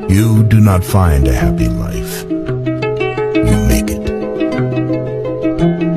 You do not find a happy life. You make it.